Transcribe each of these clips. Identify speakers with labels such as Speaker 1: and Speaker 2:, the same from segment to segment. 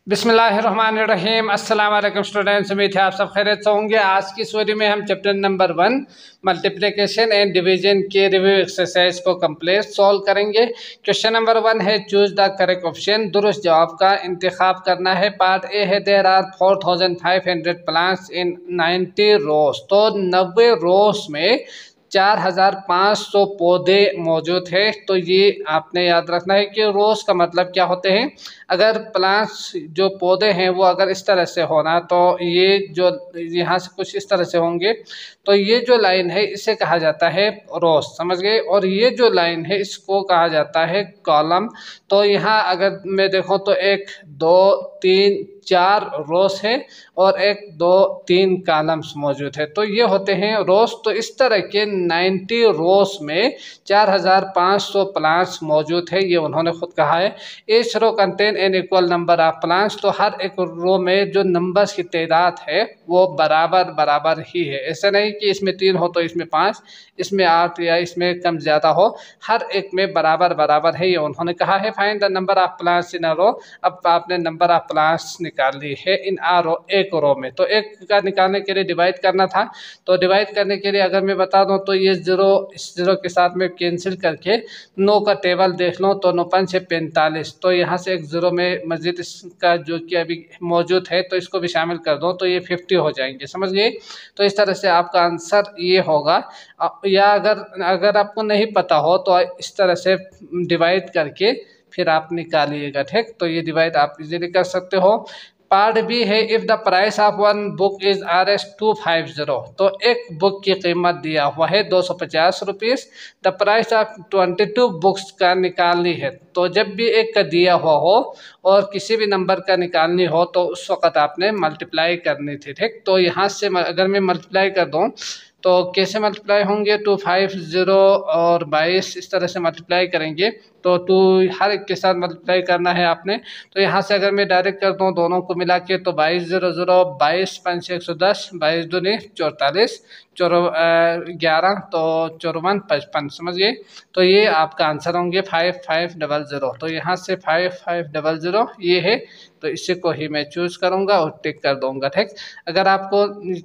Speaker 1: बिस्मिल्लाहिर्रहमानिर्रहीम। अस्सलाम वालेकुम स्टूडेंट्स, उम्मीद है आप सब खैरियत से होंगे। आज की इस वीडियो में हम chapter number 1 multiplication and division के रिव्यू एक्सरसाइज को कंप्लीट सॉल्व करेंगे। क्वेश्चन नंबर 1 है चूज द करेक्ट ऑप्शन, दुरुस्त जवाब का इंतखाब करना है। पार्ट ए है there are 4500 plants in 90 rows, तो 90 रोज में 4500 पौधे मौजूद है। तो ये आपने याद रखना है कि रोज का मतलब क्या होते हैं। अगर प्लांट्स जो पौधे हैं वो अगर इस तरह से होना, तो ये जो यहाँ से कुछ इस तरह से होंगे, तो ये जो लाइन है इसे कहा जाता है रोज, समझ गए। और ये जो लाइन है इसको कहा जाता है कॉलम। तो यहाँ अगर मैं देखूँ तो 1 2 3 4 रोज है और 1 2 3 कॉलम्स मौजूद है, तो ये होते हैं रोज। तो इस तरह के 90 रोज में 4500 प्लांट्स मौजूद है, ये उन्होंने खुद कहा है। Each row contain an equal number of plants, तो हर एक रो में जो नंबर्स की तादाद है वो बराबर बराबर ही है। ऐसा नहीं कि इसमें 3 हो तो इसमें 5, इसमें 8 या इसमें कम ज़्यादा हो, हर एक में बराबर बराबर है, ये उन्होंने कहा है। Find the number of plants in a row, अब आपने नंबर ऑफ प्लांट्स निकाल ली है इन आ रो, एक रो में। तो एक का निकालने के लिए डिवाइड करना था, तो डिवाइड करने के लिए अगर मैं बता दूं तो ये 0 इस 0 के साथ में कैंसिल करके 9 का टेबल देख लो तो 9 5 6 45, तो यहाँ से एक 0 में मस्जिद इसका जो कि अभी मौजूद है तो इसको भी शामिल कर दो तो ये 50 हो जाएंगे, समझ गए। तो इस तरह से आपका आंसर ये होगा। या अगर आपको नहीं पता हो तो इस तरह से डिवाइड करके फिर आप निकालिएगा, ठीक। तो ये डिवाइड आप इजीली कर सकते हो। पार्ट बी है if the price of one book is RS 250, तो एक बुक की कीमत दिया हुआ है 250 rupees. The price of 22 books का निकालनी है, तो जब भी एक का दिया हुआ हो और किसी भी नंबर का निकालनी हो तो उस वक़्त आपने मल्टीप्लाई करनी थी, ठीक। तो यहाँ से अगर मैं मल्टीप्लाई कर दूँ तो कैसे मल्टीप्लाई होंगे, 250 और 22 इस तरह से मल्टीप्लाई करेंगे, तो 2 हर एक के साथ मल्टीप्लाई करना है आपने। तो यहाँ से अगर मैं डायरेक्ट कर दूँ दोनों को मिला के तो 22 0 0 22 5 110 22 दूनी 44 11 तो 54 55, समझ गए। तो ये आपका आंसर होंगे 5500। तो यहाँ से 5500 ये है, तो इसी को ही मैं चूज़ करूँगा और टिक कर दूँगा, ठीक। अगर आपको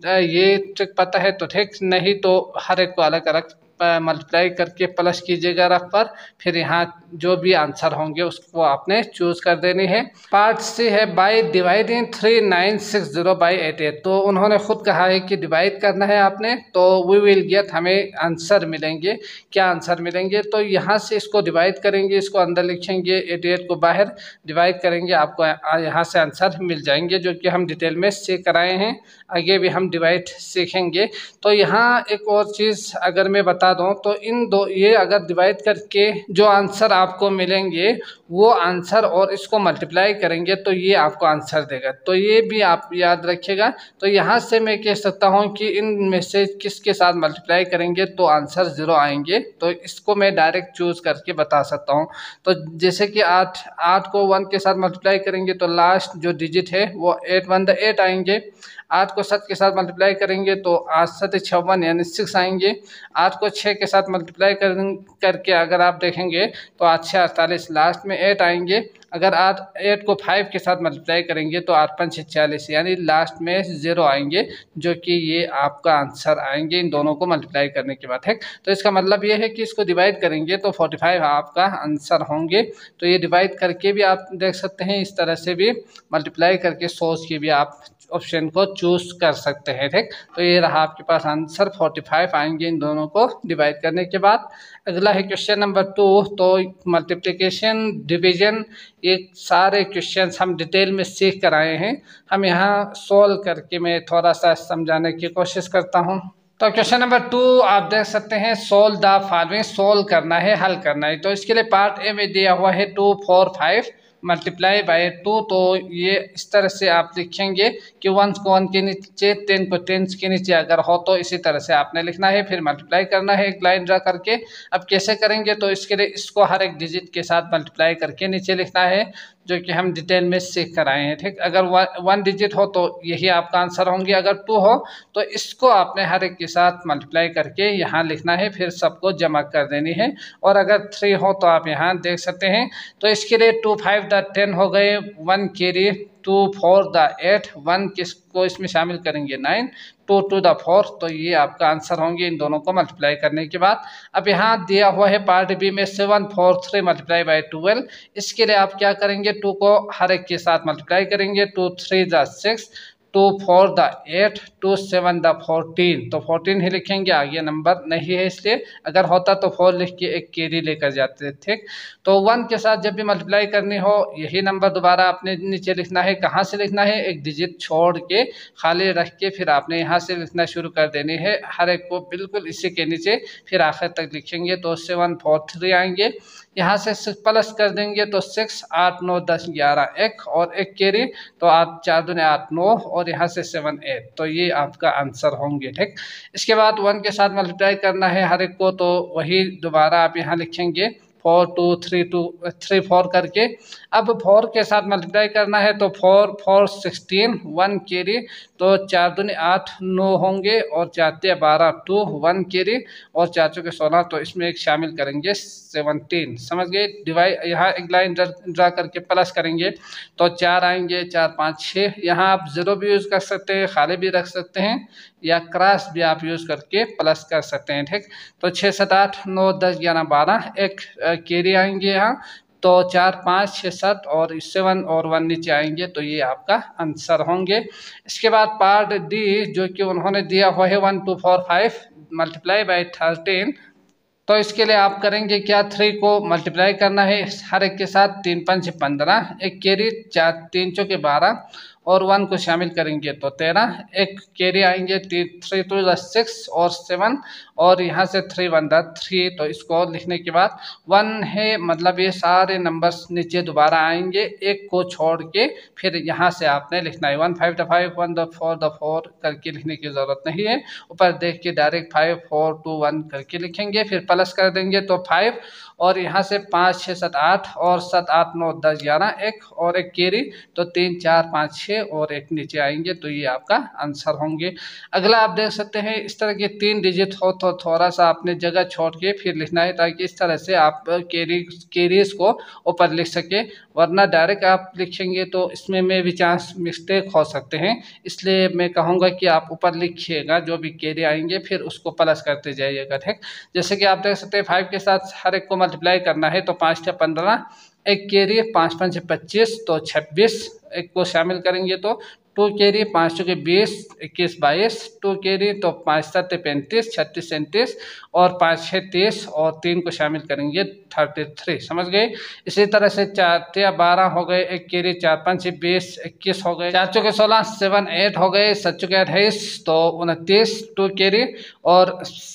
Speaker 1: ये ट्रिक पता है तो ठीक, नहीं तो हर एक को अलग अलग मल्टीप्लाई करके प्लस कीजिएगा रफ पर, फिर यहाँ जो भी आंसर होंगे उसको आपने चूज कर देनी है। पार्ट सी है बाय डिवाइडिंग 3960 बाई 88, तो उन्होंने खुद कहा है कि डिवाइड करना है आपने, तो वी विल गेट, हमें आंसर मिलेंगे। क्या आंसर मिलेंगे, तो यहाँ से इसको डिवाइड करेंगे, इसको अंदर लिखेंगे, 88 को बाहर डिवाइड करेंगे, आपको यहाँ से आंसर मिल जाएंगे, जो कि हम डिटेल में सीख कराए हैं। आगे भी हम डिवाइड सीखेंगे। तो यहाँ एक और चीज़ अगर मैं बता दूं तो इन दो, ये अगर डिवाइड करके जो आंसर आपको मिलेंगे वो आंसर और इसको मल्टीप्लाई करेंगे तो ये आपको आंसर देगा, तो ये भी आप याद रखिएगा। तो यहाँ से मैं कह सकता हूँ कि इनमें से किसके साथ मल्टीप्लाई करेंगे तो आंसर 0 आएंगे, तो इसको मैं डायरेक्ट चूज करके बता सकता हूँ। तो जैसे कि 8 को 1 के साथ मल्टीप्लाई करेंगे तो लास्ट जो डिजिट है वो 8 1 8 आएंगे। 8 को 7 के साथ मल्टीप्लाई करेंगे तो 8 7 56 यानी 6 आएंगे। 8 को 6 के साथ मल्टीप्लाई करके अगर आप देखेंगे तो 8 6 48, लास्ट में 8 आएंगे। अगर 8 को 5 के साथ मल्टीप्लाई करेंगे तो 8 5 46 यानी लास्ट में 0 आएंगे, जो कि ये आपका आंसर आएंगे इन दोनों को मल्टीप्लाई करने के बाद, है। तो इसका मतलब ये है कि इसको डिवाइड करेंगे तो 45 आपका आंसर होंगे। तो ये डिवाइड करके भी आप देख सकते हैं, इस तरह से भी मल्टीप्लाई करके सोच के भी आप ऑप्शन को चूज कर सकते हैं, ठीक। तो ये रहा आपके पास आंसर, 45 आएंगे इन दोनों को डिवाइड करने के बाद। अगला है क्वेश्चन नंबर 2, तो मल्टीप्लिकेशन डिवीजन, ये सारे क्वेश्चंस हम डिटेल में सीख कर आए हैं। हम यहाँ सॉल्व करके मैं थोड़ा सा समझाने की कोशिश करता हूँ। तो क्वेश्चन नंबर 2 आप देख सकते हैं, सोल्व द फॉलोइंग, सोल्व करना है, हल करना है। तो इसके लिए पार्ट ए में दिया हुआ है 2 4 5 मल्टीप्लाई बाय 2, तो ये इस तरह से आप लिखेंगे कि 1 को 1 के नीचे, 10 को 10 के नीचे अगर हो तो इसी तरह से आपने लिखना है, फिर मल्टीप्लाई करना है एक लाइन ड्रा करके। अब कैसे करेंगे, तो इसके लिए इसको हर एक डिजिट के साथ मल्टीप्लाई करके नीचे लिखना है, जो कि हम डिटेल में सीख कर आए हैं, ठीक। अगर 1 डिजिट हो तो यही आपका आंसर होंगे, अगर 2 हो तो इसको आपने हर एक के साथ मल्टीप्लाई करके यहाँ लिखना है, फिर सबको जमा कर देनी है। और अगर 3 हो तो आप यहाँ देख सकते हैं। तो इसके लिए 2 5 10 हो गए, 1 कैरी 2 4 द 8, 1 किसको इसमें शामिल करेंगे 9, 2 2 द 4, तो ये आपका आंसर होंगे इन दोनों को मल्टीप्लाई करने के बाद। अब यहाँ दिया हुआ है पार्ट बी में 7 4 3 मल्टीप्लाई बाई 12, इसके लिए आप क्या करेंगे 2 को हर एक के साथ मल्टीप्लाई करेंगे, 2 3 द 6, 2 4 द 8, 2 7 द 14, तो 14 ही लिखेंगे, आगे नंबर नहीं है इसलिए, अगर होता तो 4 लिख के एक कैरी लेकर जाते थे। तो 1 के साथ जब भी मल्टीप्लाई करनी हो यही नंबर दोबारा आपने नीचे लिखना है। कहाँ से लिखना है, एक डिजिट छोड़ के खाली रख के फिर आपने यहाँ से लिखना शुरू कर देनी है, हर एक को बिल्कुल इसी के नीचे फिर आखिर तक लिखेंगे। तो 7 4 3 आएंगे, यहाँ से 6 प्लस कर देंगे तो 6 8 9 10 11, एक और एक कैरी, तो 8 4 दूने 8 9, और यहाँ से 7 8, तो ये आपका आंसर होंगे। ठीक, इसके बाद 1 के साथ मल्टीप्लाई करना है हर एक को, तो वही दोबारा आप यहाँ लिखेंगे 4 2 3 4 करके। अब 4 के साथ मल्टीप्लाई करना है तो 4 4 16, 1 कैरी, तो 4 दूनी 8 9 होंगे, और 4 12 2, 1 कैरी, और 4 चौके 16, तो इसमें एक शामिल करेंगे 17, समझ गए। डिवाइड यहाँ एक लाइन ड्रा करके प्लस करेंगे तो 4 आएंगे, 4 5 6, यहाँ आप 0 भी यूज़ कर सकते हैं, खाली भी रख सकते हैं, या क्रॉस भी आप यूज़ करके प्लस कर सकते हैं। ठीक, तो 6 7 8 9 10 11 12, एक कैरी आएंगे यहाँ, तो 4 5 6 7, और 7 और 1 नीचे आएंगे, तो ये आपका आंसर होंगे। इसके बाद पार्ट डी जो कि उन्होंने दिया हुआ है 1 2 4 5 मल्टीप्लाई बाई 13, तो इसके लिए आप करेंगे क्या, 3 को मल्टीप्लाई करना है हर एक के साथ, 3 5 15, एक कैरी, 4 3 चौके 12, और 1 को शामिल करेंगे तो 13, एक कैरी आएंगे, 3 2 6 और 7, और यहाँ से 3 1 3, तो इसको लिखने के बाद 1 है, मतलब ये सारे नंबर्स नीचे दोबारा आएंगे, एक को छोड़ के फिर यहाँ से आपने लिखना है 1 5 5 1 4 4 करके लिखने की ज़रूरत नहीं है, ऊपर देख के डायरेक्ट 5 4 2 1 करके लिखेंगे, फिर प्लस कर देंगे तो 5, और यहाँ से 5 6 7 8, और 7 8 9 10 11, एक और एक कैरी, तो 3 4 5 6, और एक नीचे आएंगे, तो ये आपका आंसर होंगे। अगला आप देख सकते हैं इस तरह के 3 डिजिट हो तो थोड़ा सा आपने जगह छोड़ के फिर लिखना है, ताकि इस तरह से आप कैरीज को ऊपर लिख सके, वरना डायरेक्ट आप लिखेंगे तो इसमें में भी चांस मिस्टेक हो सकते हैं, इसलिए मैं कहूँगा कि आप ऊपर लिखिएगा जो भी कैरी आएंगे, फिर उसको प्लस करते जाइएगा। ठीक, जैसे कि आप देख सकते हैं 5 के साथ हर एक को मल्टीप्लाई करना है, तो 5 6 15, एक कैरी, 5 5 25, तो 26, एक को शामिल करेंगे तो 2 कैरी, 5 चौके 20 21 22, 2 कैरी, तो 5 7 35 36 37, और 5 6 30, और 3 को शामिल करेंगे 33, समझ गए। इसी तरह से 4 3 12 हो गए, एक कैरी, 4 5 20 21 हो गए, 4 चौके 16 7 8 हो गए, 7 चौके 28, तो 29, 2 कैरी, और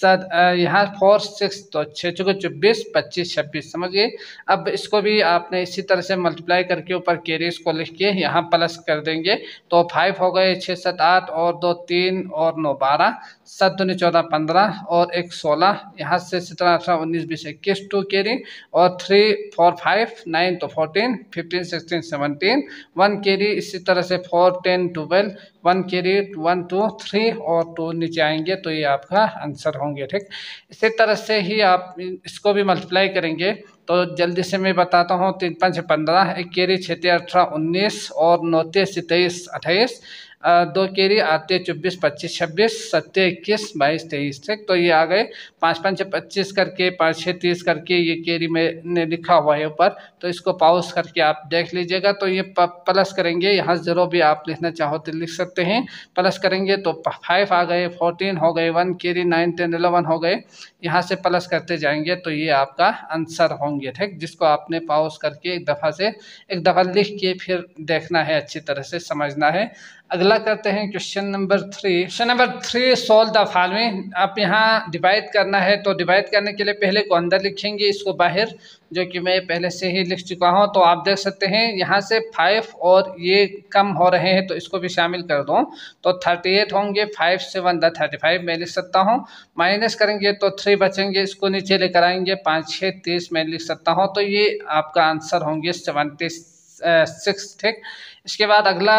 Speaker 1: यहाँ 4 6, तो 6 चौके 24 25 26, समझ गए। अब इसको भी आपने इसी तरह से मल्टीप्लाई करके ऊपर कैरीज को लिख के यहाँ प्लस कर देंगे, तो 5 हो गए, 6 7 8, और 2 3, और 9 12, 7 दूनी 14 15, और 1 16, यहाँ से 17 18 19 20 21, 2 कैरी, और 3 4 5 9, तो 14 15 16 17, 1 कैरी, इसी तरह से 4 10 12, 1 कैरी, 1 2 3, और 2 नीचे आएंगे, तो ये आपका आंसर होंगे। ठीक, इसी तरह से ही आप इसको भी मल्टीप्लाई करेंगे, तो जल्दी से मैं बताता हूँ। 3 5 15, एक कैरी, 6 3 18 19, और 9 3 23 28, 2 कैरी, 8 3 24 25 26, 7 21 22 23। ठीक, तो ये आ गए 5 5 25 करके, 5 6 30 करके, ये कैरी में लिखा हुआ है ऊपर, तो इसको पॉज करके आप देख लीजिएगा। तो ये प्लस करेंगे, यहाँ 0 भी आप लिखना चाहो तो लिख सकते हैं, प्लस करेंगे तो 5 आ गए, 14 हो गए, 1 कैरी, 9 10 11 हो गए, यहाँ से प्लस करते जाएंगे, तो ये आपका आंसर होंगे। ठीक, जिसको आपने पॉज करके एक दफ़ा लिख के फिर देखना है, अच्छी तरह से समझना है। अगला करते हैं question number 3। Question number 3, solve the following. आप यहाँ डिवाइड करना है, तो डिवाइड करने के लिए पहले को अंदर लिखेंगे, इसको बाहर, जो कि मैं पहले से ही लिख चुका हूँ। तो आप देख सकते हैं यहाँ से 5 और ये कम हो रहे हैं, तो इसको भी शामिल कर दो, तो 38 होंगे। 5 से 1 35 मैं लिख सकता हूँ, माइनस करेंगे तो 3 बचेंगे, इसको नीचे लेकर आएंगे, 5 6 30 मैं लिख सकता हूँ, तो ये आपका आंसर होंगे 76। ठीक, इसके बाद अगला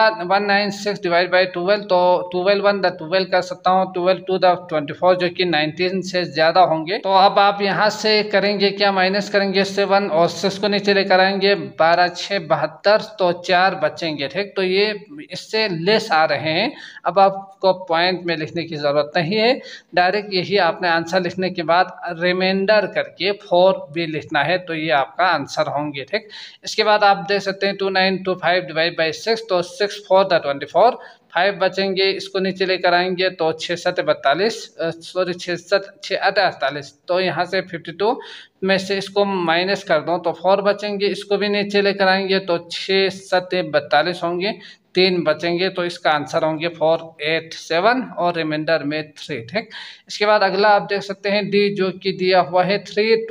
Speaker 1: 196 डिवाइड बाई 12, तो 12 1 द 12 कर सकता हूँ, 12 2 द 24 जो कि 19 से ज़्यादा होंगे। तो अब आप यहाँ से करेंगे क्या, माइनस करेंगे इससे 1 और 6 को नीचे लेकर आएंगे, 12 6 72, तो 4 बचेंगे। ठीक, तो ये इससे लेस आ रहे हैं। अब आपको पॉइंट में लिखने की ज़रूरत नहीं है, डायरेक्ट यही आपने आंसर लिखने के बाद रिमाइंडर करके 4 भी लिखना है, तो ये आपका आंसर होंगे। ठीक, इसके बाद आप देख सकते हैं 2925 डिवाइड बाई 6, तो 6 4 द 24, 5 बचेंगे, इसको नीचे लेकर आएंगे तो 6 7 42, सॉरी 6 6 8 48, तो यहाँ से 52 में से इसको माइनस कर दो तो 4 बचेंगे, इसको भी नीचे लेकर आएंगे तो 6 7 42 होंगे, 3 बचेंगे, तो इसका आंसर होंगे 4 8 7 और रिमाइंडर में 3। ठीक, इसके बाद अगला आप देख सकते हैं डी जो कि दिया हुआ है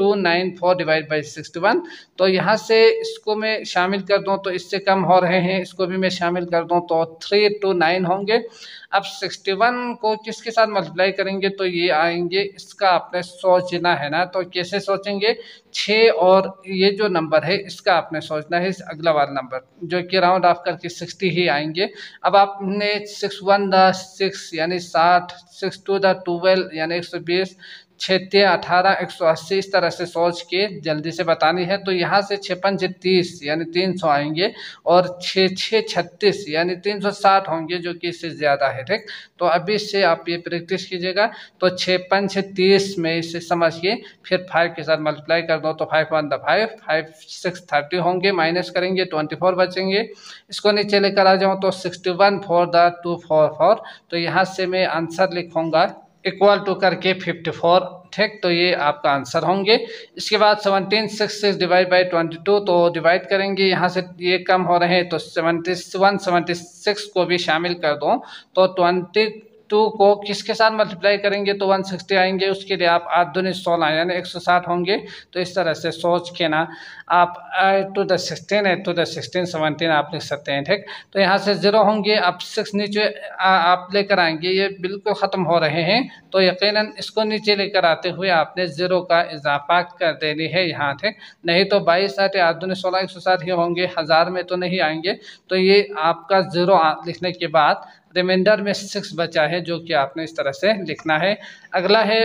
Speaker 1: 3294 डिवाइड बाई 61, तो यहाँ से इसको मैं शामिल कर दूँ तो इससे कम हो रहे हैं, इसको भी मैं शामिल कर दूँ तो 329 होंगे। अब 61 को किसके साथ मल्टीप्लाई करेंगे, तो ये आएंगे, इसका आपने सोचना है ना, तो कैसे सोचेंगे, 6 और ये जो नंबर है इसका आपने सोचना है, इस अगला वाला नंबर जो कि राउंड ऑफ करके 60 ही आएंगे। अब आपने 6 1 द 6 यानी 60, 6 2 द 12 यानी 120, 6 3 18 180, इस तरह से सोच के जल्दी से बतानी है। तो यहाँ से 6 5 30 यानी 300 आएंगे और 6 6 36 यानी 360 होंगे, जो कि इससे ज़्यादा है। ठीक, तो अभी से आप ये प्रैक्टिस कीजिएगा। तो 6 5 30 में इसे समझिए, फिर 5 के साथ मल्टीप्लाई कर दो तो 5 1 द 5, 5 6 30 होंगे, माइनस करेंगे 24 बचेंगे, इसको नीचे लेकर आ जाऊँ तो 61 4 द 244, तो यहाँ से मैं आंसर लिखूँगा इक्वल टू करके 54। ठीक, तो ये आपका आंसर होंगे। इसके बाद 1766 डिवाइड बाई 22, तो डिवाइड करेंगे, यहाँ से ये कम हो रहे हैं तो 71 76 को भी शामिल कर दो तो 22 को किसके साथ मल्टीप्लाई करेंगे तो 160 आएंगे, उसके लिए आप 8 दूनी 16 यानी 160 होंगे। तो इस तरह से सोच के ना आप 8 to the 16 8 to the 16 17 आप लिख सकते हैं। ठीक, तो यहाँ से 0 होंगे, आप 6 नीचे आप लेकर आएंगे, ये बिल्कुल ख़त्म हो रहे हैं, तो यकीनन इसको नीचे लेकर आते हुए आपने 0 का इजाफा कर देनी है यहाँ। ठीक, नहीं तो 22 8 8 दूनी 16 160 ही होंगे, 1000 में तो नहीं आएंगे। तो ये आपका 0 लिखने के बाद रिमाइंडर में 6 बचा है, जो कि आपने इस तरह से लिखना है। अगला है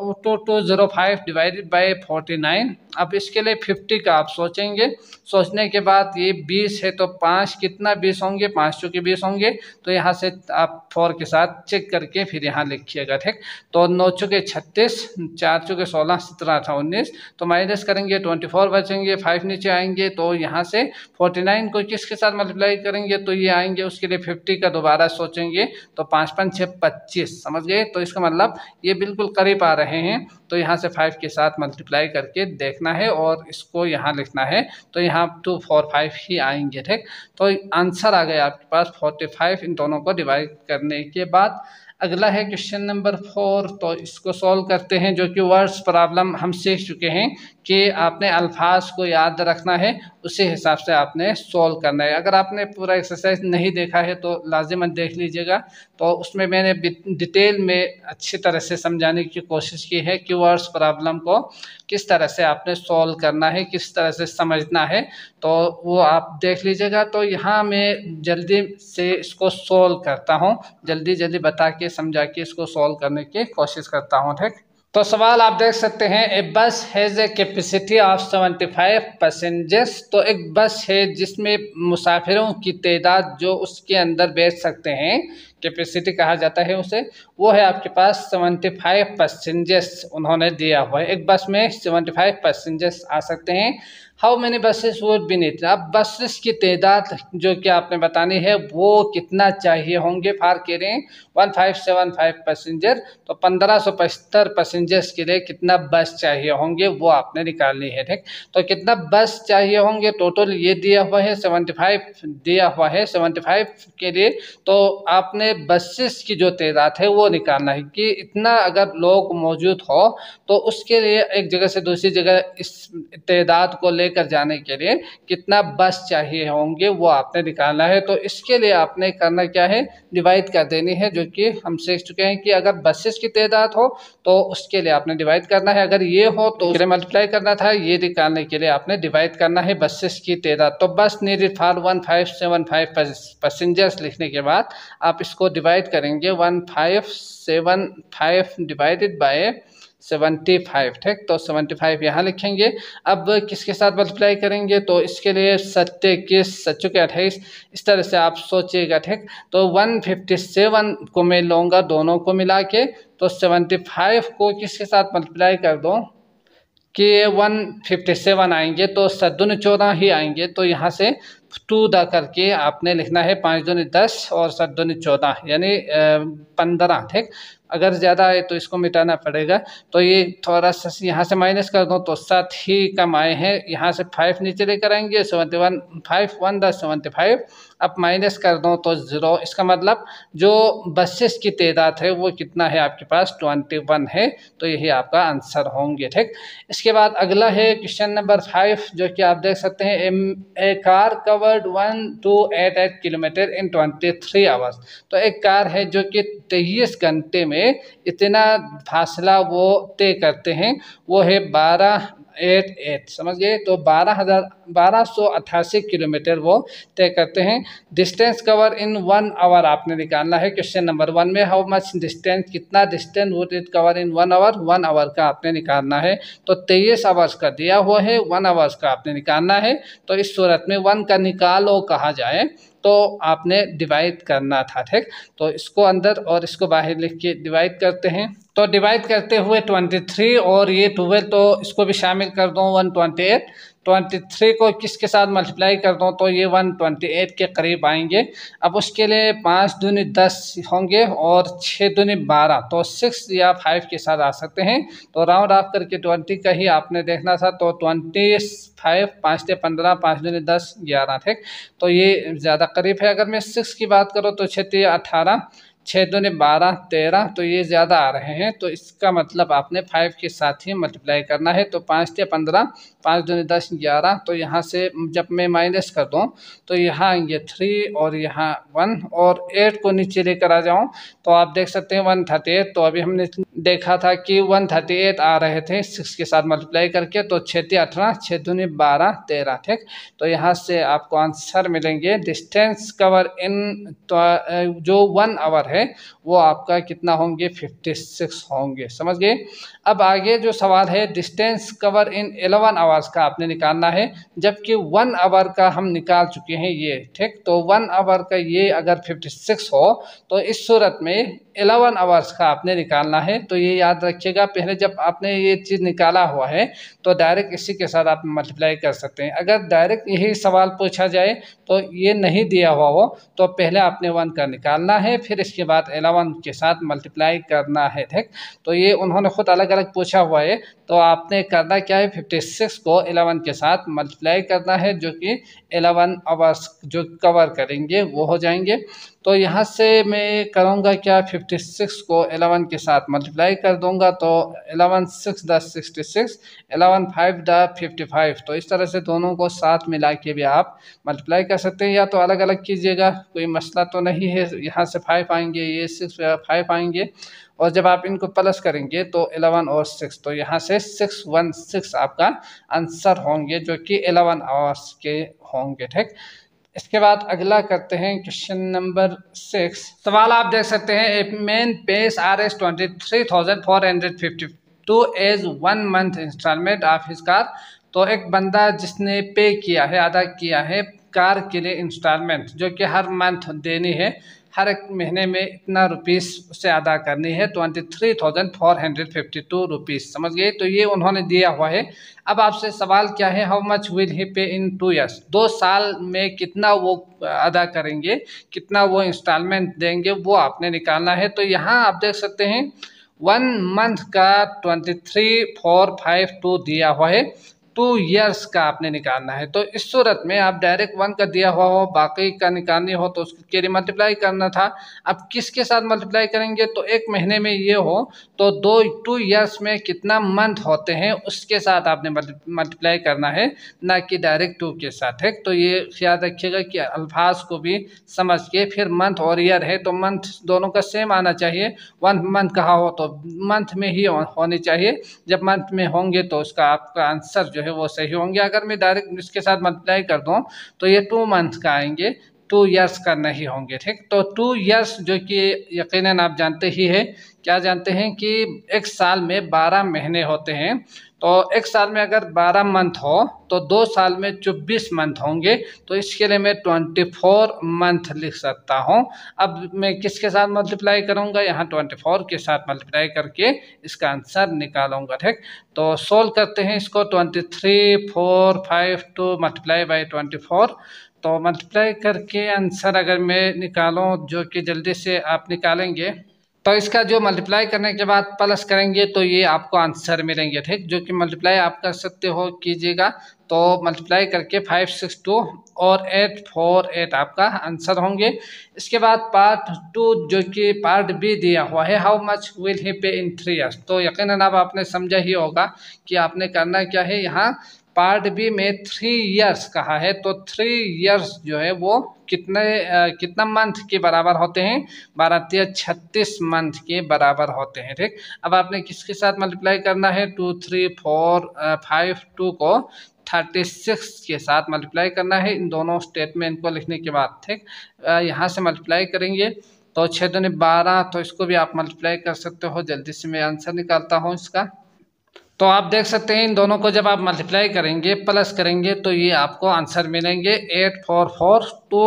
Speaker 1: 2205 डिवाइडेड बाई 49। अब इसके लिए 50 का आप सोचेंगे, सोचने के बाद ये 20 है तो 5 कितना 20 होंगे, 5 चूँकि 20 होंगे, तो यहाँ से आप 4 के साथ चेक करके फिर यहाँ लिखिएगा। ठीक, तो 9 चूँकि 36, 4 चूँकि 16 17 18 19, तो माइनस करेंगे 24 बचेंगे, 5 नीचे आएंगे, तो यहाँ से 49 को किसके साथ मल्टीप्लाई करेंगे तो ये आएंगे, उसके लिए 50 का दोबारा सोचेंगे तो 5 5 6 25, समझ गए। तो इसका मतलब ये बिल्कुल करीब आ रहे हैं, तो यहाँ से 5 के साथ मल्टीप्लाई करके देखना है और इसको यहाँ लिखना है, तो यहाँ 2 4 5 ही आएंगे। ठीक, तो आंसर आ गया आपके पास 45 इन दोनों को डिवाइड करने के बाद। अगला है क्वेश्चन नंबर 4, तो इसको सॉल्व करते हैं, जो कि वर्ड्स प्रॉब्लम हम सीख चुके हैं कि आपने अल्फाज को याद रखना है, उसी हिसाब से आपने सॉल्व करना है। अगर आपने पूरा एक्सरसाइज नहीं देखा है तो लाजिमन देख लीजिएगा, तो उसमें मैंने डिटेल में अच्छी तरह से समझाने की कोशिश की है कि वर्ड्स प्रॉब्लम को किस तरह से आपने सॉल्व करना है, किस तरह से समझना है, तो वो आप देख लीजिएगा। तो यहाँ मैं जल्दी से इसको सॉल्व करता हूँ, जल्दी जल्दी बता के समझा के इसको सॉल्व करने की कोशिश करता हूँ। ठीक, तो सवाल आप देख सकते हैं, a bus has a capacity of 75 passengers. तो एक बस है जिसमें मुसाफिरों की तादाद जो उसके अंदर बैठ सकते हैं, कैपेसिटी कहा जाता है उसे, वो है आपके पास 75 पैसेंजर्स उन्होंने दिया हुआ है। एक बस में 75 पैसेंजर्स आ सकते हैं। How many buses would be need, अब बसेस की तादाद जो कि आपने बतानी है वो कितना चाहिए होंगे फॉर कैरिंग 1575 पैसेंजर, तो 1575 पैसेंजर्स के लिए कितना बस चाहिए होंगे वो आपने निकालनी है। ठीक, तो कितना बस चाहिए होंगे, टोटल ये दिया हुआ है 75 दिया हुआ है 75 के लिए, तो आपने बसेस की जो तादाद है वो निकालना है कि इतना अगर लोग मौजूद हो तो उसके लिए एक जगह से दूसरी जगह इस तादाद को ले लेकर जाने के लिए कितना बस चाहिए होंगे वो आपने निकालना है। तो इसके लिए आपने करना क्या है, डिवाइड कर देनी है, जो कि हम सीख चुके हैं कि अगर बसेस की तादाद हो तो उसके लिए आपने डिवाइड करना है, अगर ये हो तो उसके लिए मल्टीप्लाई करना था, ये निकालने के लिए आपने डिवाइड करना है बसेस की तादाद। तो बस नीडेड फॉर 1575 पैसेंजर्स लिखने के बाद आप इसको डिवाइड करेंगे 1575 डिवाइडेड बाय 75, ठीक। तो 75 यहाँ लिखेंगे। अब किसके साथ मल्टीप्लाई करेंगे, तो इसके लिए 27 सच्चों के 28, इस तरह से आप सोचिएगा, ठीक। तो 157 को मैं लूँगा दोनों को मिला के, तो 75 को किसके साथ मल्टीप्लाई कर दो कि 157 आएंगे, तो 7 14 ही आएंगे। तो यहाँ से 2 दा करके आपने लिखना है, 5 दूनी 10 और 7 दूनी 14 यानी 15, ठीक। अगर ज़्यादा है तो इसको मिटाना पड़ेगा। तो ये थोड़ा सा यहाँ से माइनस कर दो तो 7 ही कम आए हैं, यहाँ से 5 नीचे लेकर आएंगे, 71 5 1 10 75, अब माइनस कर दो तो 0। इसका मतलब जो बसेस की तादाद है वो कितना है आपके पास, 21 है। तो यही आपका आंसर होंगे, ठीक। इसके बाद अगला है क्वेश्चन नंबर 5, जो कि आप देख सकते हैं, a car covered 1288 kilometer in 23 hours. तो एक कार है जो कि 23 घंटे में इतना फासला वो तय करते हैं, वो है 1288, समझ गए। तो 1288 किलोमीटर वो तय करते हैं। डिस्टेंस कवर इन 1 आवर आपने निकालना है। क्वेश्चन नंबर 1 में हाउ मच डिस्टेंस, कितना distance would it cover in 1 hour, 1 hour का आपने निकालना है। तो 23 आवर्स का दिया हुआ है, 1 आवर्स का आपने निकालना है। तो इस सूरत में 1 का निकालो कहा जाए तो आपने डिवाइड करना था, ठीक। तो इसको अंदर और इसको बाहर लिख के डिवाइड करते हैं। तो डिवाइड करते हुए 23 और ये 12, तो इसको भी शामिल कर दो 128। 23 को किसके साथ मल्टीप्लाई कर दो तो ये 128 के करीब आएंगे। अब उसके लिए 5 दूनी 10 होंगे और 6 दूनी 12, तो 6 या 5 के साथ आ सकते हैं। तो राउंड ऑफ करके 20 का ही आपने देखना था। तो 25, 5 से 15, 5 दूनी 10 11, ठीक। तो ये ज़्यादा करीब है। अगर मैं 6 की बात करूँ तो 6 18, 6 दूनी 12 13, तो ये ज़्यादा आ रहे हैं। तो इसका मतलब आपने 5 के साथ ही मल्टीप्लाई करना है। तो 5 से 15, 5 दूनी 10 11, तो यहाँ से जब मैं माइनस कर दूँ तो यहाँ आएंगे 3 और यहाँ 1 और 8 को नीचे लेकर आ जाऊँ तो आप देख सकते हैं 138। तो अभी हमने देखा था कि 138 आ रहे थे 6 के साथ मल्टीप्लाई करके। तो 6 18, 6 दूनी 12 13, ठीक। तो यहाँ से आपको आंसर मिलेंगे डिस्टेंस कवर इन, तो जो 1 आवर है वो आपका कितना होंगे, 56 होंगे, समझ गए। अब आगे जो सवाल है, डिस्टेंस कवर इन 11 आवर्स का आपने निकालना है, जबकि 1 आवर का हम निकाल चुके हैं ये, ठीक। तो 1 आवर का ये अगर 56 हो तो इस सूरत में 11 आवर्स का आपने निकालना है। तो ये याद रखिएगा, पहले जब आपने ये चीज़ निकाला हुआ है तो डायरेक्ट इसी के साथ आप मल्टीप्लाई कर सकते हैं। अगर डायरेक्ट यही सवाल पूछा जाए तो ये नहीं दिया हुआ हो तो पहले आपने 1 का निकालना है, फिर इसके बाद 11 के साथ मल्टीप्लाई करना है, ठीक। तो ये उन्होंने खुद अलग अलग पूछा हुआ है। तो आपने करना क्या है, 56 को 11 के साथ मल्टीप्लाई करना है, जो कि 11 आवर्स जो कवर करेंगे वो हो जाएंगे। तो यहाँ से मैं करूँगा क्या, 56 को 11 के साथ मल्टीप्लाई कर दूंगा। तो 11 6 10 66, 11 5 10 55। तो इस तरह से दोनों को साथ मिला के भी आप मल्टीप्लाई कर सकते हैं, या तो अलग अलग कीजिएगा, कोई मसला तो नहीं है। यहाँ से 5 आएंगे, ये 6 5 आएंगे, और जब आप इनको प्लस करेंगे तो 11 और 6, तो यहाँ से 616 आपका आंसर होंगे, जो कि 11 आवर्स के होंगे, ठीक। इसके बाद अगला करते हैं क्वेश्चन नंबर 6। सवाल आप देख सकते हैं, a man pays Rs 23,452 as 1 month installment of his car. तो एक बंदा जिसने पे किया है, अदा किया है कार के लिए इंस्टॉलमेंट, जो कि हर मंथ देनी है, हर एक महीने में इतना रुपीस उसे अदा करनी है, 23,452 रुपीज़, समझ गए। तो ये उन्होंने दिया हुआ है। अब आपसे सवाल क्या है, हाउ मच विल ही पे इन 2 ईयर्स, 2 साल में कितना वो अदा करेंगे, कितना वो इंस्टॉलमेंट देंगे, वो आपने निकालना है। तो यहाँ आप देख सकते हैं 1 मंथ का 23,452 दिया हुआ है। 2 ईयर्स का आपने निकालना है। तो इस सूरत में आप डायरेक्ट 1 का दिया हुआ हो, बाकी का निकालनी हो तो उसके लिए मल्टीप्लाई करना था। अब किसके साथ मल्टीप्लाई करेंगे, तो एक महीने में ये हो तो 2 ईयर्स में कितना मंथ होते हैं उसके साथ आपने मल्टीप्लाई करना है, ना कि डायरेक्ट 2 के साथ है। तो ये याद रखिएगा कि अल्फाज को भी समझ के फिर मंथ और ईयर है तो मंथ दोनों का सेम आना चाहिए। 1 मंथ कहा हो तो मंथ में ही होनी चाहिए, जब मंथ में होंगे तो उसका आपका आंसर जो है वो सही होंगे। अगर मैं डायरेक्ट इसके साथ मल्टीप्लाई कर दूं तो ये 2 मंथ का आएंगे, 2 ईयर्स का नहीं होंगे। ठीक, तो 2 ईयर्स जो कि यकीनन आप जानते ही है, क्या जानते हैं कि एक साल में 12 महीने होते हैं। तो एक साल में अगर 12 मंथ हो तो 2 साल में 24 मंथ होंगे। तो इसके लिए मैं 24 मंथ लिख सकता हूँ। अब मैं किसके साथ मल्टीप्लाई करूँगा, यहाँ 24 के साथ मल्टीप्लाई करके इसका आंसर निकालूंगा। ठीक, तो सोल्व करते हैं इसको। 23 4 5 2 मल्टीप्लाई बाई 24, तो मल्टीप्लाई करके आंसर अगर मैं निकालूं जो कि जल्दी से आप निकालेंगे, तो इसका जो मल्टीप्लाई करने के बाद प्लस करेंगे तो ये आपको आंसर मिलेंगे। ठीक, जो कि मल्टीप्लाई आप कर सकते हो, कीजिएगा। तो मल्टीप्लाई करके 562 और 848 आपका आंसर होंगे। इसके बाद पार्ट 2 जो कि पार्ट बी दिया हुआ है, हाउ मच विल ही पे इन 3 ईयर्स। तो यकीनन अब आपने समझा ही होगा कि आपने करना क्या है। यहाँ पार्ट बी में 3 ईयर्स कहा है, तो 3 ईयर्स जो है वो कितना मंथ के बराबर होते हैं, 12 36 मंथ के बराबर होते हैं। ठीक, अब आपने किसके साथ मल्टीप्लाई करना है, 2 3 4 5 2 को 36 के साथ मल्टीप्लाई करना है इन दोनों स्टेटमेंट को लिखने के बाद। ठीक, यहाँ से मल्टीप्लाई करेंगे तो 6 दूनी 12, तो इसको भी आप मल्टीप्लाई कर सकते हो। जल्दी से मैं आंसर निकालता हूँ इसका। तो आप देख सकते हैं इन दोनों को जब आप मल्टीप्लाई करेंगे, प्लस करेंगे, तो ये आपको आंसर मिलेंगे 844